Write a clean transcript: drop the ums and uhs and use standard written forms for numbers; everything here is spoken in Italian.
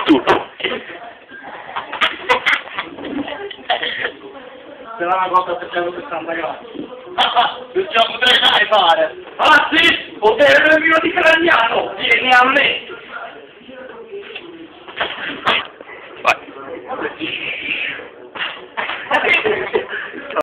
su. Se la una cosa per 160 gradi. Non ce la potrei mai fare. Ah sì? Potere mio di craniano! Vieni a me! Vai.